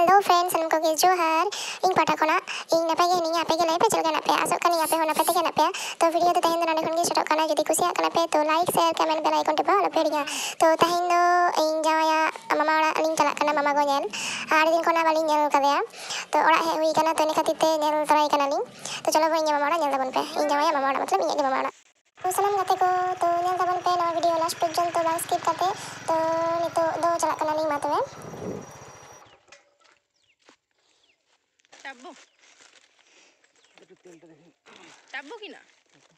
hello friends सानम को जोहार इन पाटा खना इन नपे गे हिनी आपे गे लay पे चलगा नपे आसो कनी आपे हो नपे ते नपे तो वीडियो तो तहिन नने खन गे स्टार्ट करना जदी कुसिया कना पे तो like share comment bell icon टिपा लो पेड़िया तो तहिन दो इन जाया मामा ओड़ा अलिन चला कना मामा गो नेल आड़ी दिन खना बालिन नेल कदेया तो ओड़ा हे हुई कना तो ने खातिर ते नेल तराई कना लिन तो चलो बो इन मामा ओड़ा नेल दबन पे इन जाया मामा ओड़ा मतलब इन मामा ओड़ा तो सलाम गाते को तो नेल दबन पे नवा वीडियो लास्ट पर्यंत बांग स्किप करते तो नितो दो चला कना लिन मा तबे टाब्बो की ना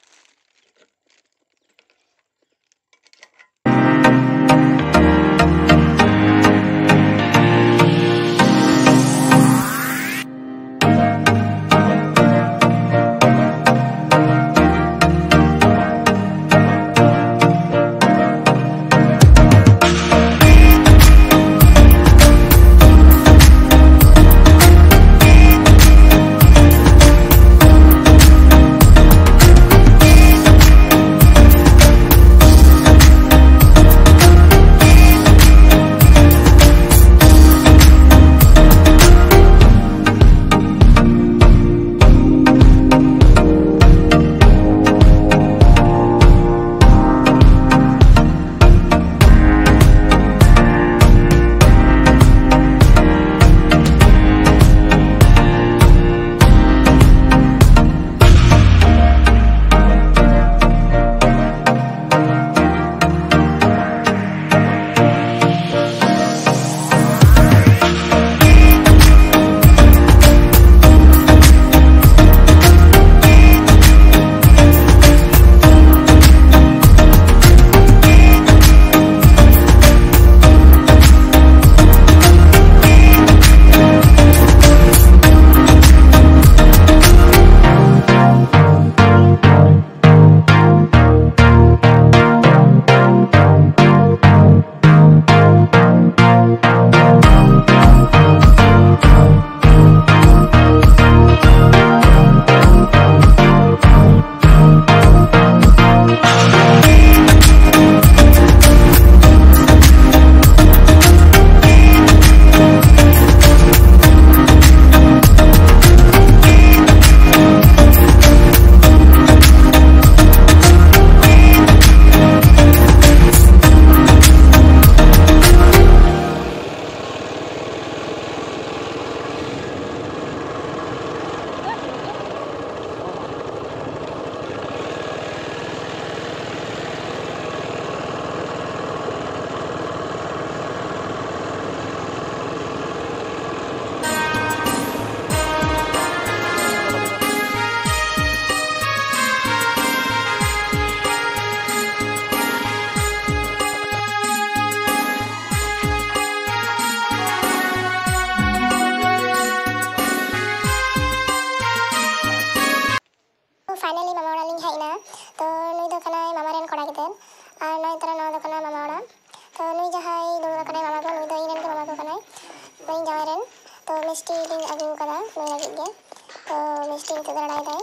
फाइनली मामा ओड़ा लिंग हेना तो नुई दो कना मामा रेन कोड़ा गिदर और नय तरा नवा दो कना मामा ओड़ा तो नुई जहाई दुड़ा कना मामा को नुई दो इरेन के मामा को कना नुई जावे रेन तो मिष्टी लिंग अगु कदा नुई लगित गे तो मिष्टी नितो दराई दाई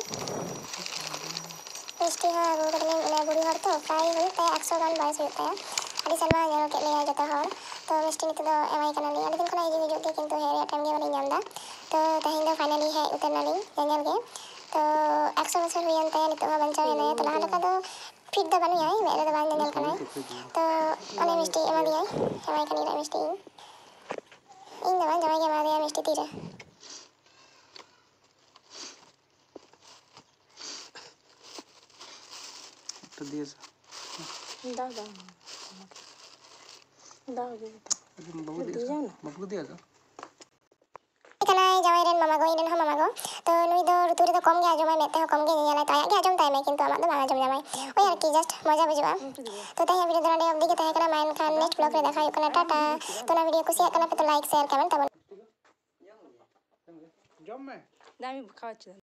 मिष्टी हा अगु कदा लिंग उना बुड़ी हर तो प्राय हुई ते 100 गान बायस हुई ताया आडी सलमा नेल के लेया जता हर तो मिष्टी नितो दो एमाई कना लिंग आडी दिन खना हिजु हिजु गे किंतु हेरिया टाइम गे बाली नामदा तो तहिन दो फाइनली हे उतरना लिंग नेल गे तो 100 बछर हुयन ते नितो हा बंचाव ने तो लहा लका दो फिट दो बनु याई मेरे दो बान नेल कना तो अने मिष्टी एमा दियाई एमाई कनी रे मिष्टी इन दो बान जमाई के मा दिया मिष्टी तीरे तो दिए सा दा दा दा बहुत दिया सा जावाई रेन मामा गो इरेन हो मामा गो तो नुई दो ऋतु रे तो कम गे आजमाय मेते हो कम गे नेला तो आया गे आजम ताय में किंतु आमा दो बांग आजम जामाय ओय यार की जस्ट मजा बुजुआ तो तय वीडियो दराडे अब दिखे तय कना माइन खान नेक्स्ट ब्लॉग रे देखाय कना टाटा तो ना वीडियो कुसिया कना पे तो लाइक शेयर कमेंट तब जम में दामी खावा